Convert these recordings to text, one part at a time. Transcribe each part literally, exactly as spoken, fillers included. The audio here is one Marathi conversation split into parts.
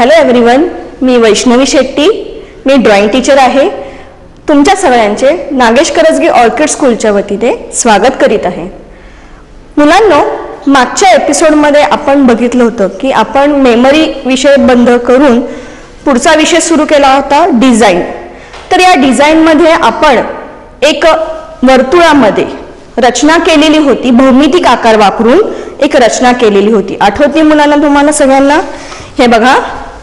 हॅलो एव्हरीवन, मी वैष्णवी शेट्टी. मी ड्रॉइंग टीचर आहे. तुमच्या सगळ्यांचे नागेश करजगे ऑर्किड स्कूलच्या वतीने स्वागत करीत आहे. मुलांनो, मागच्या एपिसोडमध्ये आपण बघितलं होतं की आपण मेमरी विषय बंद करून पुढचा विषय सुरू केला होता, डिझाईन. तर या डिझाईनमध्ये आपण एक वर्तुळामध्ये रचना केलेली होती, भौमितिक आकार वापरून एक रचना केलेली होती. आठवते मुलांना तुम्हाला सगळ्यांना? हे बघा,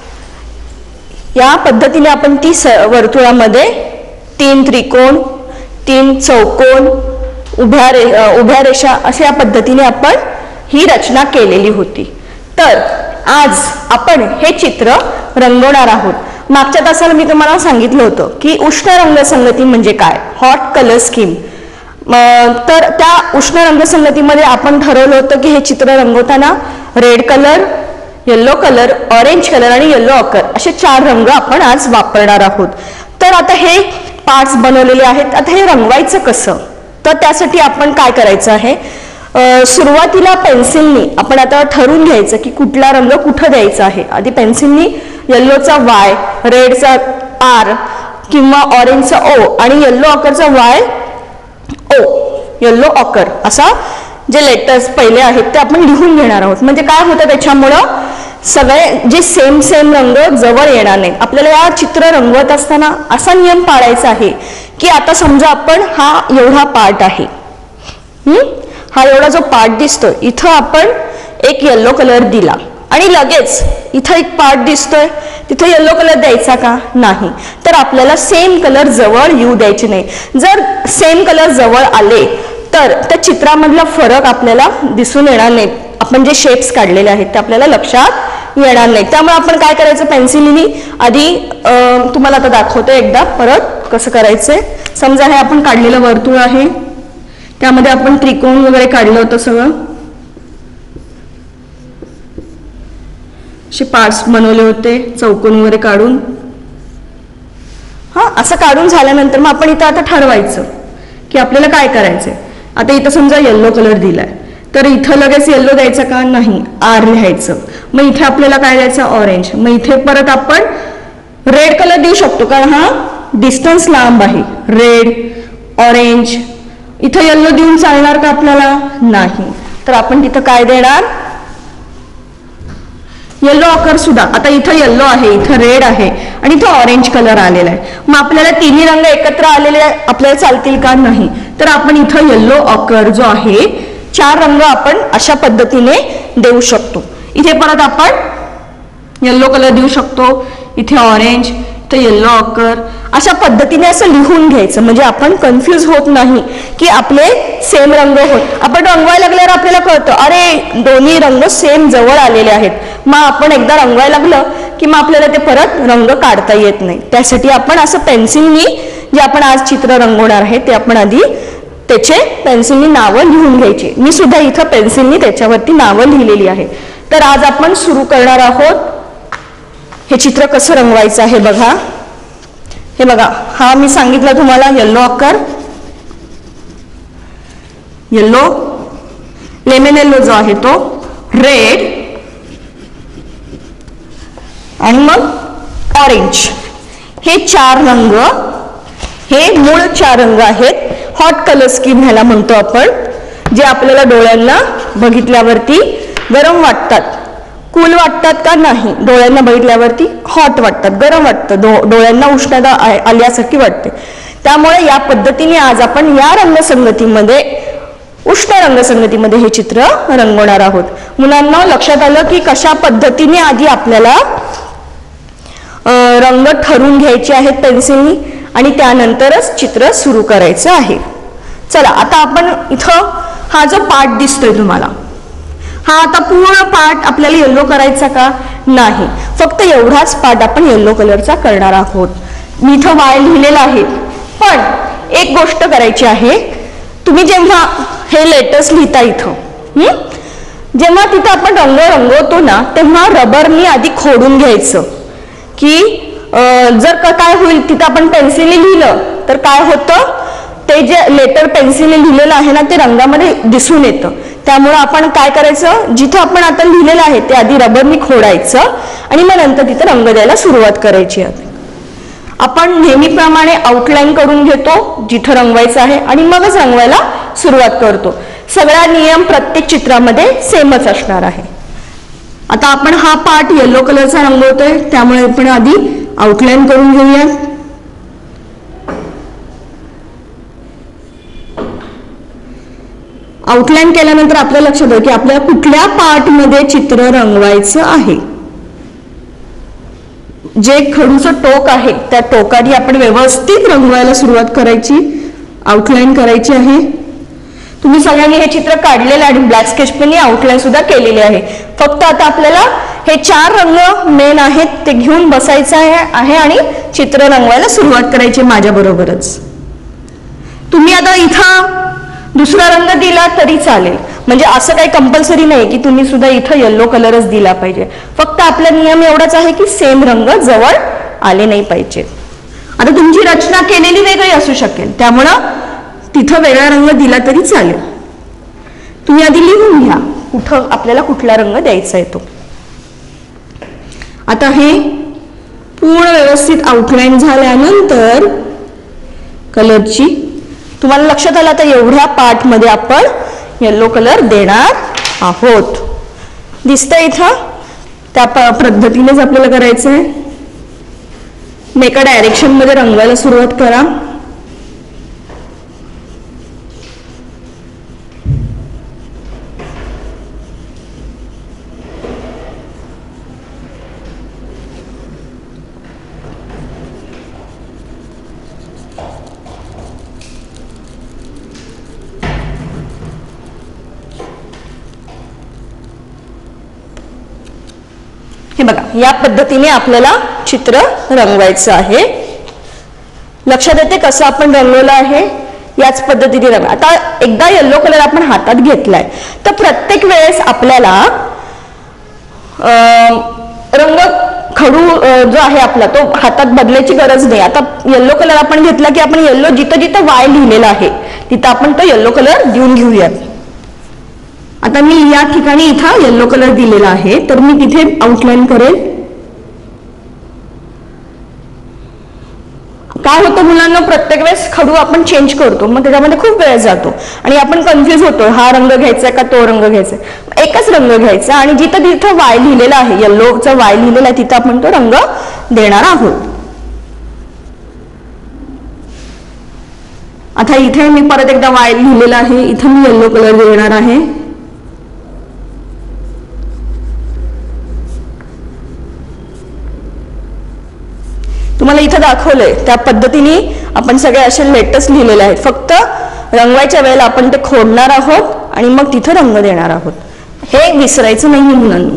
या पद्धतीने आपण ती वर्तुळामध्ये तीन त्रिकोण, तीन चौकोन, उभ्या रे उभ्या रेषा अशा या पद्धतीने आपण ही रचना केलेली होती. तर आज आपण हे चित्र रंगवणार आहोत. मागच्या तासाला मी तुम्हाला सांगितलं होतं की उष्ण रंगसंगती म्हणजे काय, हॉट कलर स्कीम. तर त्या उष्ण रंगसंगतीमध्ये आपण ठरवलं होतं की हे चित्र रंगवताना red colour, yellow colour, orange colour आणि येलो ऑकर असे चार रंग आपण आज वापरणार आहोत. तर आता हे पार्ट्स बनवलेले आहेत. आता हे रंगवायचं कसं, तर त्यासाठी आपण काय करायचं आहे, सुरुवातीला पेन्सिलनी आपण आता ठरवून घ्यायचं की कुठला रंग कुठं द्यायचा आहे. आधी पेन्सिलनी येल्लोचा वाय, रेडचा आर किंवा ऑरेंजचा ओ आणि येल्लो ऑकरचा वाय ओ, येल्लो ऑकर असा जे लेटर्स पहिले आहेत ते आपण लिहून घेणार आहोत. म्हणजे काय होतं, त्याच्यामुळं सगळे जे सेम सेम रंग जवळ येणार नाहीत. आपल्याला या चित्र रंगवत असताना असा नियम पाळायचा आहे की आता समजा आपण हा एवढा पार्ट आहे, हा एवढा जो पार्ट दिसतोय, इथं आपण एक येल्लो कलर दिला आणि लगेच इथं एक पार्ट दिसतोय, तिथं येल्लो कलर द्यायचा का नाही. तर आपल्याला सेम कलर जवळ येऊ द्यायचे नाही. जर सेम कलर जवळ आले तर त्या चित्रामधला फरक आपल्याला दिसून येणार नाही. आपण जे शेप्स काढलेले आहेत ते आपल्याला लक्षात येणार नाही. त्यामुळे आपण काय करायचं, पेन्सिलीनी आधी तुम्हाला आता दाखवतो एकदा परत कसं करायचंय. समजा हे आपण काढलेलं वर्तुळ आहे, त्यामध्ये आपण त्रिकोण वगैरे काढलं होतं सगळं, असे पार्ट्स बनवले होते चौकोन वगैरे काढून. हा, असं काढून झाल्यानंतर मग आपण इथं आता ठरवायचं की आपल्याला काय करायचंय. आता इथं समजा येल्लो कलर दिलाय, तर इथं लगेच येल्लो द्यायचं का नाही, आर लिहायचं. मग इथे आपल्याला काय द्यायचं, ऑरेंज. मग इथे परत आपण रेड कलर देऊ शकतो कारण हा डिस्टन्स लांब आहे. Red, orange. इथं येल्लो देऊन चालणार का आपल्याला, नाही. तर आपण तिथं काय देणार, येल्लो ऑकर सुद्धा. आता इथं येल्लो आहे, इथं रेड आहे आणि इथं ऑरेंज कलर आलेला आहे. मग आपल्याला तिन्ही रंग एकत्र आलेले आपल्याला चालतील का, नाही. तर आपण इथं येल्लो ऑकर जो आहे, चार रंग आपण अशा पद्धतीने देऊ शकतो. इथे परत आपण येल्लो कलर देऊ शकतो, इथे ऑरेंज, इथे येल्लो ऑकर. अशा पद्धतीने असं लिहून घ्यायचं म्हणजे आपण कन्फ्यूज होत नाही की आपले सेम रंग होत. आपण रंगवायला लागल्यावर आपल्याला कळतं, अरे दोन्ही रंग सेम जवळ आलेले आहेत. मग आपण एकदा रंगवायला लागलं की मग आपल्याला ते परत रंग काढता येत नाही. त्यासाठी आपण असं पेन्सिलनी जे आपण आज चित्र रंगवणार आहे ते आपण आधी त्याचे पेन्सिलनी नावं लिहून घ्यायची. मी सुद्धा इथं पेन्सिलनी त्याच्यावरती नावं लिहिलेली आहे. तर आज आपण सुरू करणार आहोत. हे चित्र कसं रंगवायचं आहे बघा. हे बघा, हा मी सांगितलं तुम्हाला yellow ochre, yellow, lemon yellow जो आहे तो, रेड आणि मग ऑरेंज. हे चार रंग, हे मूळ चार रंग आहेत. हॉट कलर स्कीम ह्याला म्हणतो आपण, जे आपल्याला डोळ्यांना बघितल्यावरती गरम वाटतात. कूल वाटतात का, नाही. डोळ्यांना बघितल्यावरती हॉट वाटतात, गरम वाटतं, डो डोळ्यांना उष्णता आल्यासारखी वाटते. त्यामुळे या पद्धतीने आज आपण या रंगसंगतीमध्ये, उष्ण रंगसंगतीमध्ये हे चित्र रंगवणार आहोत. मुलांना लक्षात आलं की कशा पद्धतीने आधी आपल्याला रंग ठरवून घ्यायचे आहेत पेन्सिलनी आणि त्यानंतरच चित्र सुरू करायचं आहे. चला, आता आपण इथं हा जो पार्ट दिसतोय तुम्हाला, हा आता पूर्ण पार्ट आपल्याला येल्लो करायचा का, नाही. फक्त एवढाच पार्ट आपण येल्लो कलरचा करणार आहोत. मी इथं वाय लिहिलेला आहे. पण एक गोष्ट करायची आहे, तुम्ही जेव्हा हे लेटर्स लिहिता इथं, जेव्हा तिथं आपण रंग रंगवतो ना, तेव्हा रबरनी आधी खोडून घ्यायचं की जर का काय होईल, तिथं आपण पेन्सिलने लिहिलं तर काय होतं, ते जे लेटर पेन्सिलने लिहिलेलं आहे ना ते रंगामध्ये दिसून येतं. त्यामुळे आपण काय करायचं, जिथं आपण आता लिहिलेलं आहे ते आधी रबरनी खोडायचं आणि मग नंतर तिथं रंग द्यायला सुरुवात करायची. आपण नेहमीप्रमाणे आउटलाईन करून घेतो जिथं रंगवायचं आहे आणि मगच रंगवायला सुरुवात करतो. सगळा नियम प्रत्येक चित्रामध्ये सेमच असणार आहे. आता आपण हा पार्ट येलो कलरचा रंगवतोय त्यामुळे आपण आधी आउटलाईन करून घेऊया. आउटलाईन केल्यानंतर आपल्या लक्षात येईल की आपल्याला कुठल्या पार्ट मध्ये चित्र रंगवायचं आहे. जे खडूचं टोक आहे त्या टोकाने आपण व्यवस्थित रंगवायला सुरुवात करायची, आउटलाईन करायची आहे. तुम्ही सगळ्यांनी हे चित्र काढलेलं आणि ब्लॅक स्केच पेनने आउटलाईन सुद्धा केलेली आहे. फक्त आता आपल्याला हे चार रंग मेन आहेत ते घेऊन बसायचं आहे आणि चित्र रंगवायला सुरुवात करायची माझ्या बरोबरच. तुम्ही आता इथं दुसरा रंग दिला तरी चालेल, म्हणजे असं काही कंपल्सरी नाही की तुम्ही सुद्धा इथं येलो कलरच दिला पाहिजे. फक्त आपला नियम एवढाच आहे की सेम रंग जवळ आले नाही पाहिजे. आता तुमची रचना केलेली वेगळी असू शकेल त्यामुळं तिथं वेगळा रंग दिला तरी चालेल. तुम्ही आधी लिहून घ्या कुठं आपल्याला कुठला रंग द्यायचा आहे तो. आता हे पूर्ण व्यवस्थित आउटलाईन झाल्यानंतर कलरची तुम्हाला लक्षात आलं आता एवढ्या पार्ट मध्ये आपण येलो कलर देणार आहोत. दिसतंय इथं त्या पद्धतीनेच आपल्याला करायचं आहे. एका डायरेक्शन मध्ये रंगवायला सुरुवात करा. हे बघा या पद्धतीने आपल्याला चित्र रंगवायचं आहे. लक्षात येते कसं आपण रंगवलं आहे, याच पद्धतीने रंग. आता एकदा येलो कलर आपण हातात घेतलाय तर प्रत्येक वेळेस आपल्याला रंग खडू जो आहे आपला तो हातात बदलायची गरज नाही. आता येलो कलर आपण घेतला की आपण येलो जिथं जिथं वाय लिहिलेला आहे तिथं आपण तो येलो कलर देऊन घेऊयात. आता मी या ठिकाणी इथं येलो कलर दिलेला आहे तर मी तिथे आउटलाईन करेल. काय होतं मुलांना, प्रत्येक वेळेस खडू आपण चेंज करतो मग त्याच्यामध्ये खूप वेळ जातो आणि आपण कन्फ्युज होतो हा रंग घ्यायचा का तो रंग घ्यायचा. एकच रंग घ्यायचा आणि जिथं जिथं वाय लिहिलेला आहे येल्लोचा वाय लिहिलेला आहे तिथं आपण तो रंग देणार आहोत. आता इथे मी परत एकदा वाय लिहिलेला आहे, इथं मी येल्लो कलर देणार आहे. तुम्हाला इथं दाखवलंय त्या पद्धतीने आपण सगळे असे लेटर्स लिहिलेले आहेत. फक्त रंगवायच्या वेळेला आपण ते खोडणार आहोत आणि मग तिथं रंग देणार आहोत. हे विसरायचं नाही मुलांना.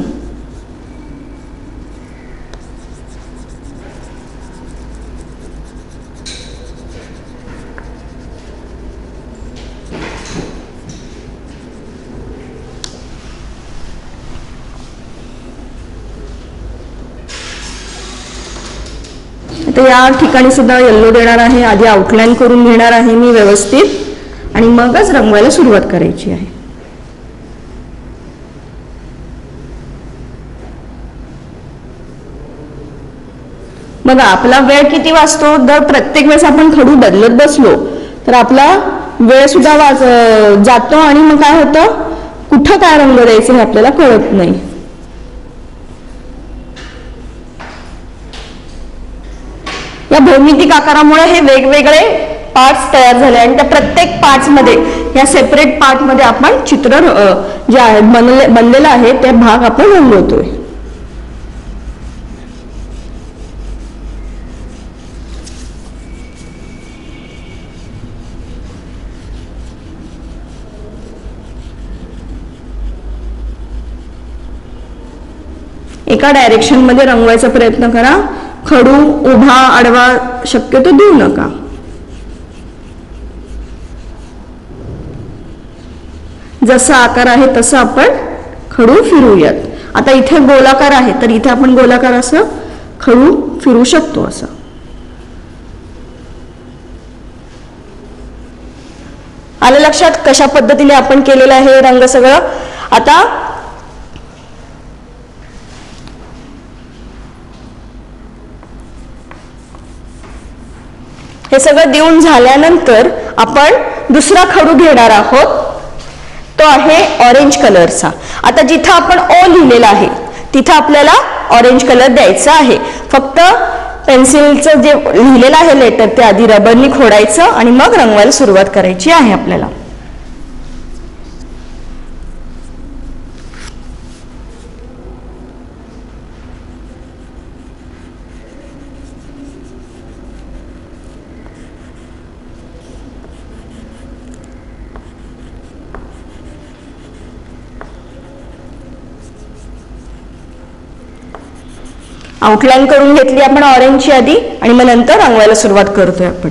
तर या ठिकाणी सुद्धा येल्लो देणार आहे. आधी आउटलाईन करून घेणार आहे मी व्यवस्थित आणि मगच रंगवायला सुरुवात करायची आहे. बघा आपला वेळ किती वाचतो. जर प्रत्येक वेळेस आपण खडू बदलत बसलो तर आपला वेळ सुद्धा वाच जातो आणि मग काय होतं, कुठं काय रंग द्यायचं हे आपल्याला कळत नाही. या भौमितिक आकारामुळे हे वेगवेगळे पार्ट्स तयार झाले आणि त्या प्रत्येक पार्ट्स मध्ये या सेपरेट पार्ट मध्ये आपण चित्र जे आहे बनले बनलेलं आहे ते भाग आपण रंगवतोय. एका डायरेक्शन मध्ये रंगवायचा प्रयत्न करा. खडू उभा आडवा शक्यतो देऊ नका. जसा आकार आहे तसं आपण खडू फिरूयात. आता इथे गोलाकार आहे तर इथे आपण गोलाकार असं खडू फिरू शकतो. असं आलं लक्षात कशा पद्धतीने आपण केलेलं आहे रंग सगळं. आता हे सगळं देऊन झाल्यानंतर आपण दुसरा खडू घेणार आहोत, तो आहे ऑरेंज कलरचा. आता जिथं आपण ओ लिहिलेला आहे तिथं आपल्याला ऑरेंज कलर द्यायचा आहे. फक्त पेन्सिलचं जे लिहिलेलं आहे लेटर ते आधी रबरनी खोडायचं आणि मग रंगवायला सुरुवात करायची आहे आपल्याला. आउटलाईन करून घेतली आपण ऑरेंजची आधी आणि मग नंतर रंगवायला सुरुवात करतोय आपण.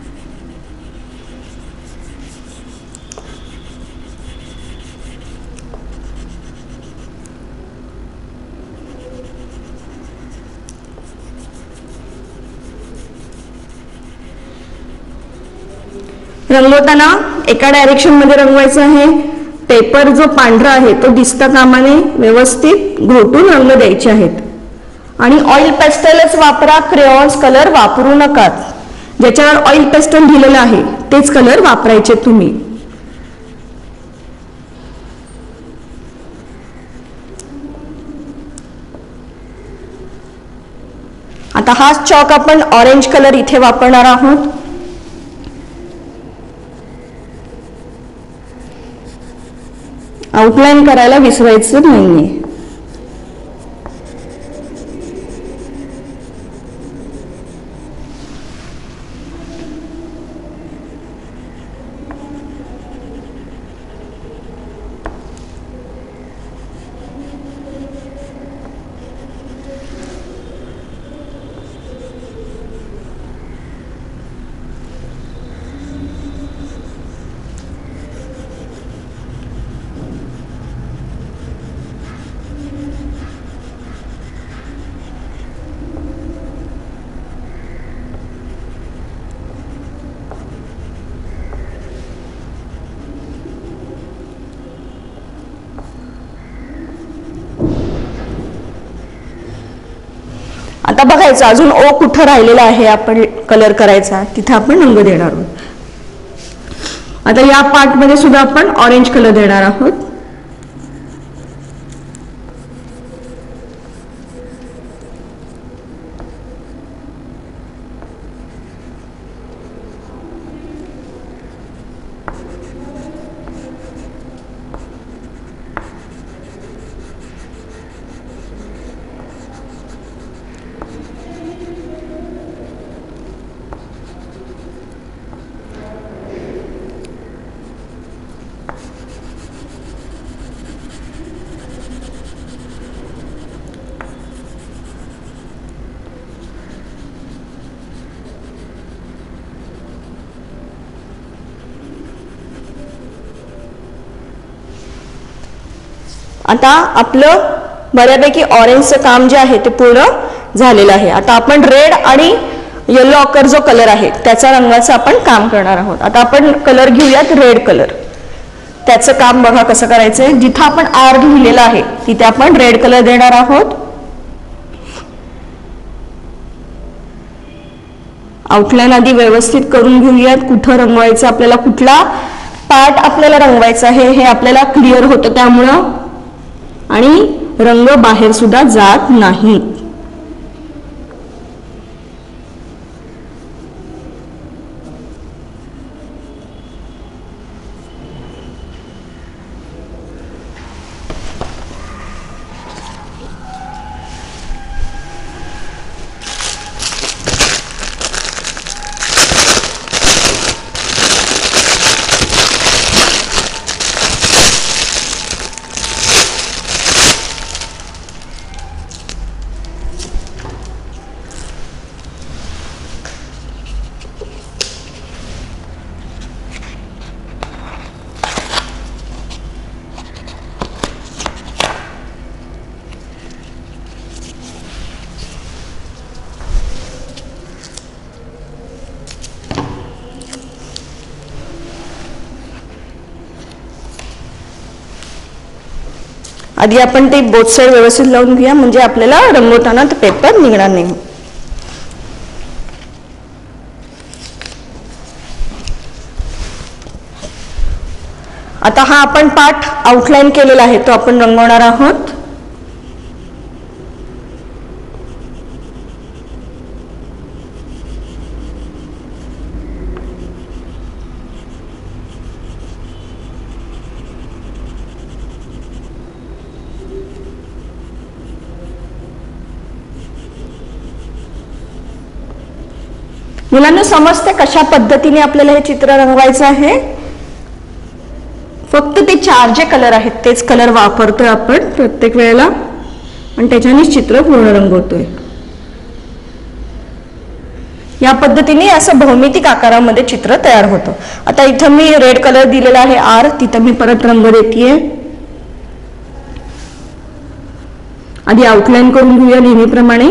रंगवताना एका डायरेक्शन मध्ये रंगवायचं आहे. पेपर जो पांढरा आहे तो दिसता कामाने व्यवस्थित घोटून रंग द्यायचे आहेत. आणि ऑइल पेस्टलच वापरा, क्रेयॉन्स कलर वापरू नका. ज्याच्यावर ऑइल पेस्टल दिलेलं आहे तेच कलर वापरायचे तुम्ही. आता हाच चॉक आपण ऑरेंज कलर इथे वापरणार आहोत. आउटलाईन करायला विसरायचं नाहीये. आता बघायचं अजून ओ कुठं राहिलेला आहे आपण कलर करायचा, तिथे आपण रंग देणार आहोत. आता या पार्ट मध्ये सुद्धा आपण ऑरेंज कलर देणार आहोत. आता आपलं बऱ्यापैकी ऑरेंजचं काम जे आहे ते पूर्ण झालेलं आहे. आता आपण रेड आणि येलो ऑकर जो कलर आहे त्याचा रंगाचं आपण काम करणार आहोत. आता आपण कलर घेऊयात रेड कलर. त्याचं काम बघा कसं करायचंय. जिथं आपण आर लिहिलेला आहे तिथे आपण रेड कलर देणार आहोत. आउटलाईन आधी व्यवस्थित करून घेऊयात. कुठं रंगवायचं आपल्याला, कुठला पार्ट आपल्याला रंगवायचा आहे हे आपल्याला क्लिअर होतं त्यामुळं, आणि रंग बाहेर सुद्धा जात नाही. आधी आपण ते बोथ साईड व्यवस्थित लावून घेऊया, म्हणजे आपल्याला रंगवताना ते पेपर निघणार नाही. आता हा आपण पार्ट आउटलाईन केलेला आहे तो आपण रंगवणार आहोत. मुलांना समजते कशा पद्धतीने आपल्याला हे चित्र रंगवायचं आहे. फक्त ते चार जे कलर आहेत तेच कलर वापरतोय आपण प्रत्येक वेळेला आणि त्याच्यानेच चित्र पूर्ण रंगवतोय. या पद्धतीने असं भौमितिक आकारामध्ये चित्र तयार होतं. आता इथं मी रेड कलर दिलेला आहे आर, तिथं मी परत रंग देतीये. आधी आउटलाईन करून घेऊया नेहमीप्रमाणे.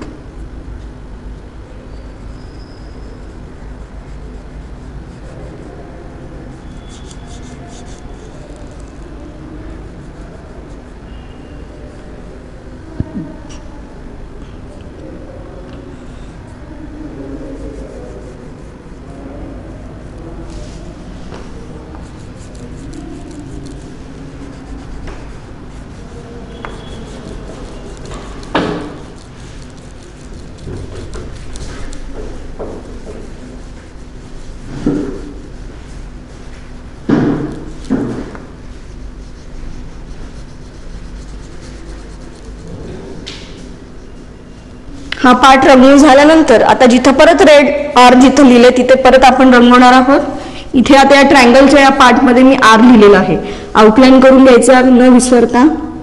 हा पार्ट रंगवून झाल्यानंतर आता जिथं परत रेड आर जिथं लिहिले तिथे परत आपण रंगवणार आहोत. इथे आता या ट्रायंगलच्या या पार्ट मध्ये मी आर लिहिलेला आहे. आउटलाईन करून घ्यायचं न विसरता.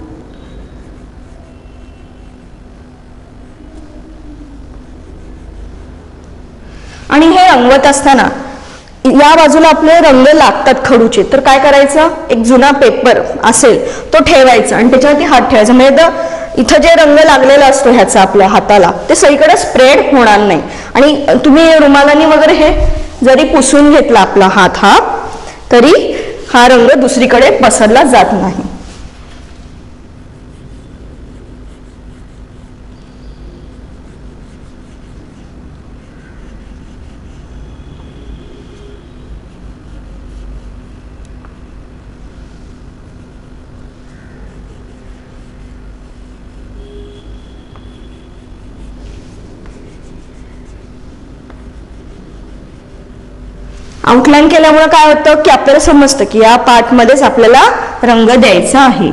आणि हे रंगवत असताना या बाजूला आपले रंग लागतात खडूचे, तर काय करायचं, एक जुना पेपर असेल तो ठेवायचा आणि त्याच्यावरती हात ठेवायचा, म्हणजे इथं जे रंग लागलेला असतो ह्याचा आपल्या हाताला ते सगळीकडे स्प्रेड होणार नाही. आणि तुम्ही रुमालानी वगैरे हे जरी पुसून घेतला आपला हात हा, तरी हा रंग दुसरीकडे पसरला जात नाही. आउटलाईन केल्यामुळे काय होतं की आपल्याला समजतं की या पार्ट मध्येच आपल्याला रंग द्यायचा आहे.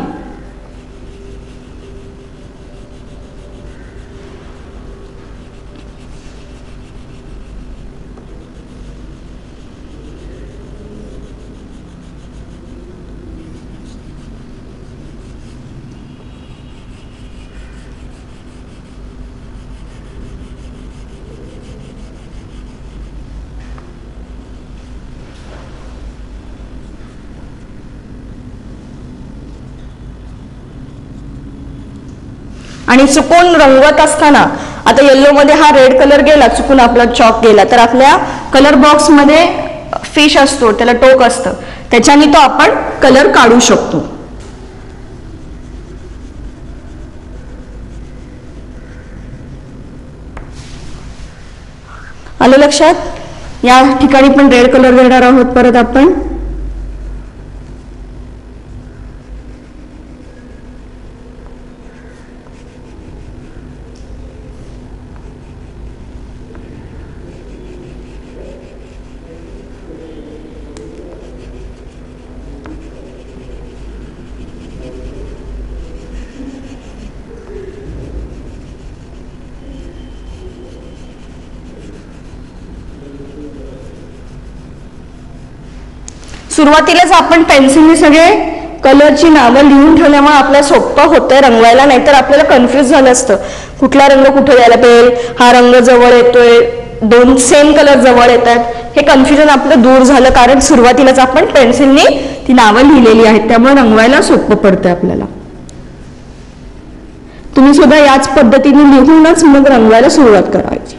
आणि चुकून रंगवत असताना आता येल्लो मध्ये हा रेड कलर गेला, चुकून आपला चॉक गेला, तर आपल्या कलर बॉक्स मध्ये फिश असतो, त्याला टोक असतं, त्याच्याने तो आपण कलर काढू शकतो. आलं लक्षात? या ठिकाणी पण रेड कलर देणार आहोत परत आपण. सुरुवातीलाच आपण पेन्सिलने सगळे कलरची नावं लिहून ठेवल्यामुळे आपल्याला सोपं होतंय रंगवायला, नाहीतर आपल्याला कन्फ्युज झालं असतं कुठला रंग कुठे द्यायला पाहिजे, हा रंग जवळ येतोय, दोन सेम कलर जवळ येतात, हे कन्फ्युजन आपलं दूर झालं कारण सुरुवातीलाच आपण पेन्सिलने ती नावं लिहिलेली आहेत, त्यामुळे रंगवायला सोपं पडतंय आपल्याला. तुम्ही सुद्धा याच पद्धतीने लिहूनच मग रंगवायला सुरुवात करायची.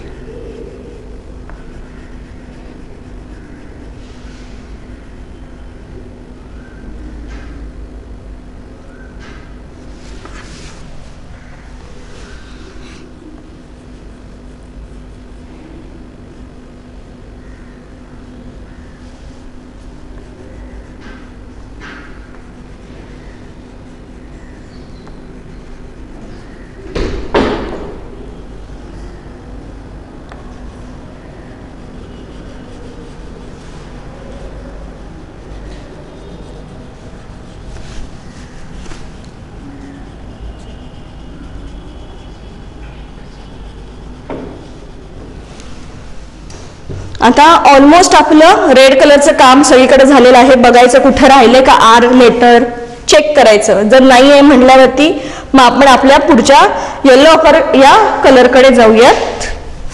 आता ऑलमोस्ट आपलं रेड कलरचं काम सगळीकडे झालेलं आहे. बघायचं कुठं राहिलंय का आर लेटर चेक करायचं. जर नाही आहे म्हटल्यावरती मग आपण आपल्या पुढच्या येलो या कलरकडे जाऊयात.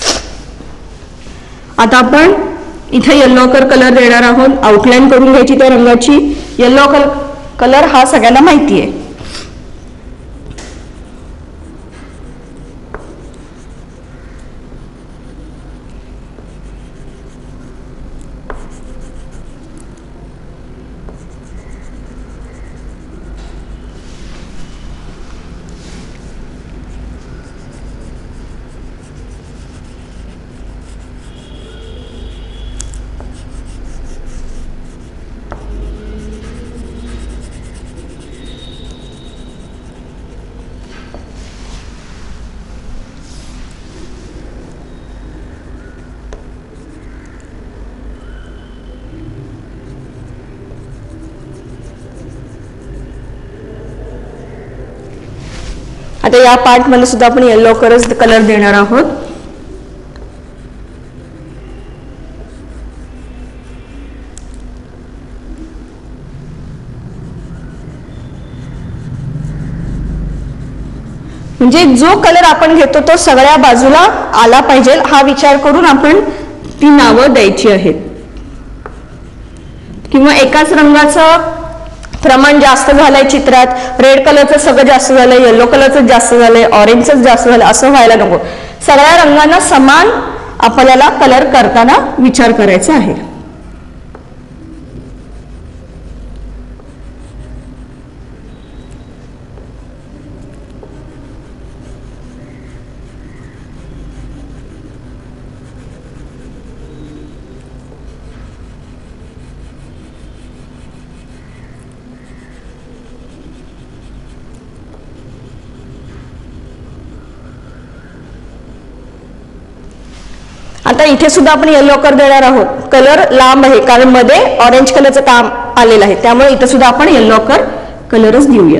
आता आपण इथे येलो कलर देणार आहोत. आउटलाईन करून घ्यायची त्या रंगाची. येलो कलर हा सगळ्यांना माहिती आहे. आता या पार्ट मध्ये सुद्धा आपण येलो कलर देणार आहोत. म्हणजे जो कलर आपण घेतो तो सगळ्या बाजूला आला पाहिजे हा विचार करून आपण ती नावं द्यायची आहेत. किंवा एकाच रंगाचं प्रमाण जास्त झालंय चित्रात, रेड कलरचं सगळं जास्त झालंय, येलो कलरचं जास्त झालंय, ऑरेंजच जास्त झालं असं व्हायला नको. सगळ्या रंगांना समान आपल्याला कलर करताना विचार करायचा आहे. आता इथे सुद्धा आपण येलो कलर देणार आहोत. कलर लांब आहे कारण मध्ये ऑरेंज कलरचं काम आलेलं आहे, त्यामुळे इथे सुद्धा आपण येलो कलरच देऊया.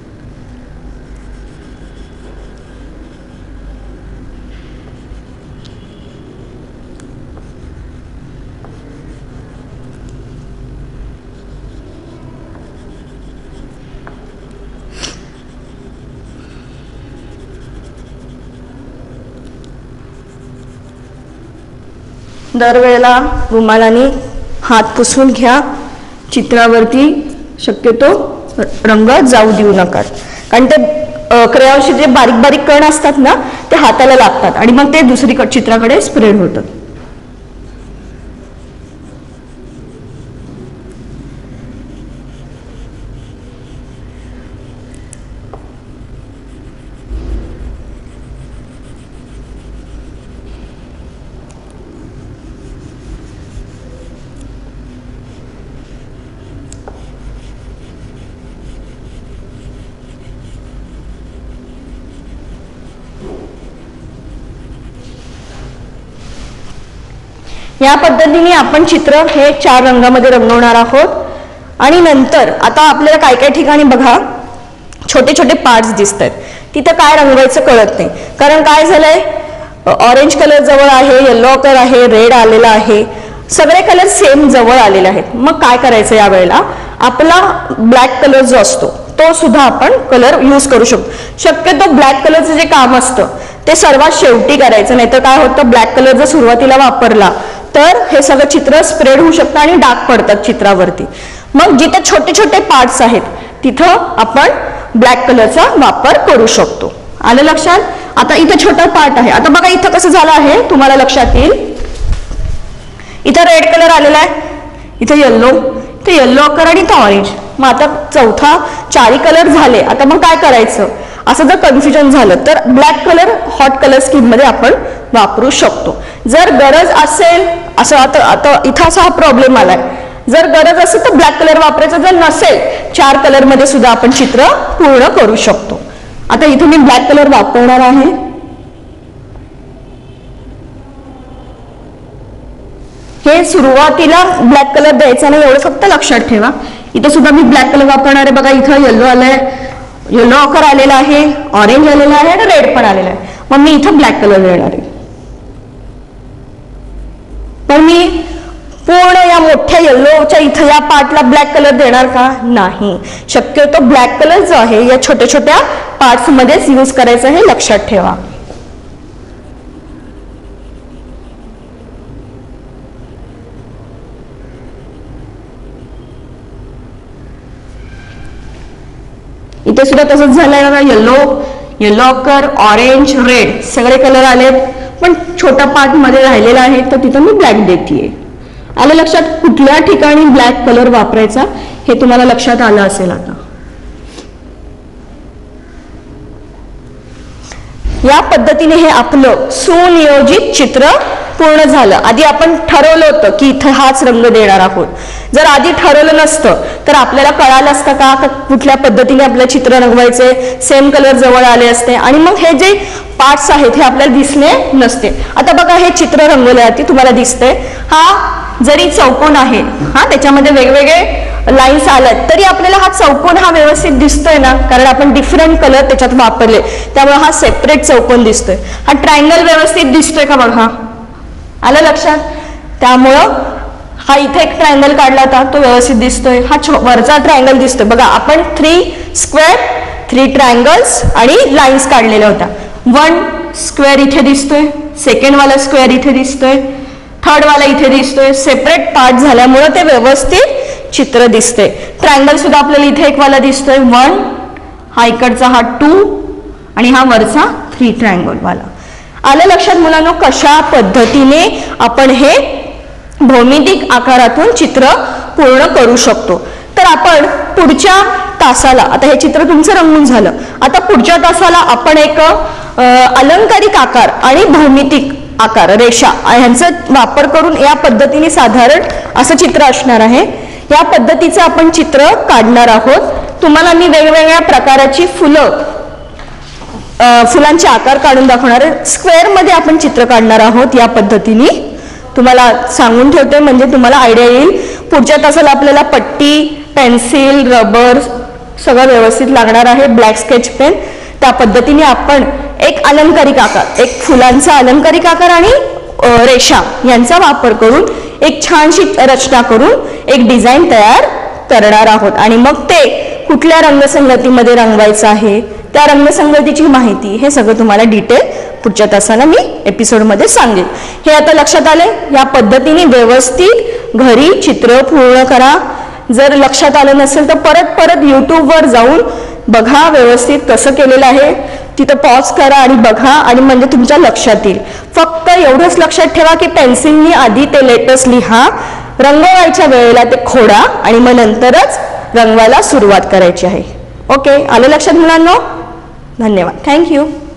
दरवेळेला रुमालाने हात पुसून घ्या. चित्रावरती शक्यतो रंग जाऊ देऊ नका, कारण ते क्रेयॉनचे जे बारीक बारीक कण असतात ना ते हाताला लागतात आणि मग ते दुसरी चित्राकडे स्प्रेड होतात. या पद्धतीने आपण चित्र हे चार रंगामध्ये रंगवणार आहोत. आणि नंतर आता आपल्याला काय काय ठिकाणी बघा छोटे छोटे पार्ट्स दिसत आहेत, तिथं काय रंगवायचं कळत नाही. कारण काय झालंय, ऑरेंज कलर जवळ आहे, येलो कलर आहे, रेड आलेला आहे, सगळे कलर सेम जवळ आलेले आहेत. मग काय करायचं या वेळेला, आपला ब्लॅक कलर जो असतो तो सुद्धा आपण कलर यूज करू शकतो. शक्यतो ब्लॅक कलरचं जे काम असतं ते सर्वात शेवटी करायचं, नाहीतर काय होतं ब्लॅक कलर जर सुरुवातीला वापरला तर हे सगळं चित्र स्प्रेड होऊ शकतं आणि डाग पडतात चित्रावरती. मग जिथे छोटे छोटे पार्ट्स आहेत तिथं आपण ब्लॅक कलरचा वापर करू शकतो. आलं लक्षात? आता इथं छोटा पार्ट आहे. आता बघा इथं कसं झालं आहे तुम्हाला लक्षात येईल. इथं रेड कलर आलेला आहे, इथं येल्लो, इथं येल्लो कलर आणि इथं ऑरेंज. मग आता चौथा चारी कलर झाले. आता मग काय करायचं, असं जर कन्फ्युजन झालं तर black colour hot colour scheme मध्ये आपण वापरू शकतो. जर गरज असेल, असं आता आता इथं असा हा प्रॉब्लेम आलाय, जर गरज असेल तर ब्लॅक कलर वापरायचं, जर नसेल चार कलर मध्ये सुद्धा आपण चित्र पूर्ण करू शकतो. आता इथे मी ब्लॅक कलर वापरणार आहे. हे सुरुवातीला ब्लॅक कलर द्यायचा नाही एवढं फक्त लक्षात ठेवा. इथं सुद्धा मी ब्लॅक कलर वापरणार आहे. बघा इथं येल्लो आलाय, येल्लो ऑकर आलेला आहे, ऑरेंज आलेला आहे आणि रेड पण आलेला आहे. मग मी इथं ब्लॅक कलर देणार आहे. पण मी पूर्ण या मोठ्या येल्लोच्या इथं या पार्टला ब्लॅक कलर देणार का? नाही. शक्यतो ब्लॅक कलर जो आहे या छोट्या छोट्या पार्ट्स मध्येच यूज करायचं हे लक्षात ठेवा. इथे सुद्धा तसंच झालंय ना, yellow yellow ochre, orange, red सगळे कलर आलेत, पण छोटा पार्ट मध्ये राहिलेला आहे तर तिथं मी ब्लॅक देतीये. आलं लक्षात? कुठल्या ठिकाणी ब्लॅक कलर वापरायचा हे तुम्हाला लक्षात आलं असेल. आता या पद्धतीने हे आपलं सुनियोजित चित्र पूर्ण झालं. आधी आपण ठरवलं होतं की इथं हाच रंग देणार आहोत. जर आधी ठरवलं नसतं तर आपल्याला कळालं असतं का कुठल्या पद्धतीने आपलं चित्र रंगवायचे, सेम कलर जवळ आले असते आणि मग हे जे पार्ट्स आहेत हे आपल्याला दिसले नसते. आता बघा हे चित्र रंगवल्यावरती तुम्हाला दिसतंय हा जरी चौकोन आहे, हा त्याच्यामध्ये वेगवेगळे लाईन्स आल्यात तरी आपल्याला हा चौकोन हा व्यवस्थित दिसतोय ना, कारण आपण डिफरंट कलर त्याच्यात वापरले त्यामुळे हा सेपरेट चौकोन दिसतोय. हा ट्रायंगल व्यवस्थित दिसतोय का बघा, आलं लक्षात? त्यामुळं हा इथे एक ट्रायंगल काढला होता तो व्यवस्थित दिसतोय. हा वरचा ट्रायंगल दिसतोय बघा. आपण थ्री स्क्वेअर, थ्री ट्रायंगल्स आणि लाईन्स काढलेल्या होत्या. वन स्क्वेअर इथे दिसतोय, सेकंड वाला स्क्वेअर इथे दिसतोय, थर्ड वाला इथे दिसतोय. सेपरेट पार्ट झाल्यामुळे ते व्यवस्थित चित्र दिसतंय. ट्रायंगल सुद्धा आपल्याला इथे एक वाला दिसतोय वन, हा इकडचा हा टू आणि हा वरचा थ्री ट्रायंगल वाला. आलं लक्षात मुलांनो कशा पद्धतीने आपण हे भौमितिक आकारातून चित्र पूर्ण करू शकतो. तर आपण पुढच्या तासाला, आता हे चित्र तुमचं रंगून झालं, आता पुढच्या तासाला आपण एक अलंकारिक आकार आणि भौमितिक आकार रेषा ह्यांचा वापर करून या पद्धतीने साधारण असं चित्र असणार आहे. या पद्धतीचं आपण चित्र काढणार आहोत. तुम्हाला मी वेगवेगळ्या प्रकाराची फुलं फुलांचे आकार काढून दाखवणार आहे. स्क्वेअर मध्ये आपण चित्र काढणार आहोत या पद्धतीने. तुम्हाला सांगून ठेवते म्हणजे तुम्हाला आयडिया येईल. पुढच्या तासाला आपल्याला पट्टी, पेन्सिल, रबर सगळं व्यवस्थित लागणार आहे, ब्लॅक स्केच पेन. त्या पद्धतीने आपण एक अलंकारिक आकार, एक फुलांचा अलंकारिक आकार आणि रेषा यांचा वापर करून एक छानशी रचना करून एक डिझाईन तयार करणार आहोत. आणि मग ते कुठल्या रंगसंगतीमध्ये रंगवायचं आहे, त्या रंगसंगतीची माहिती हे सगळं तुम्हाला डिटेल पुढच्या तासाला मी एपिसोडमध्ये सांगेन. हे आता लक्षात आले. या पद्धतीने व्यवस्थित घरी चित्र पूर्ण करा. जर लक्षात आलं नसेल तर परत परत यूट्यूबवर जाऊन बघा व्यवस्थित कसं केलेलं आहे. तिथं पॉज करा आणि बघा आणि म्हणजे तुमच्या लक्षात येईल. फक्त एवढंच लक्षात ठेवा की पेन्सिलनी आधी ते लेटर्स लिहा, रंगवायच्या वेळेला ते खोडा आणि मग नंतरच रंगवायला सुरुवात करायची आहे. ओके, आलं लक्षात मुलांनो? धन्यवाद. थँक्यू.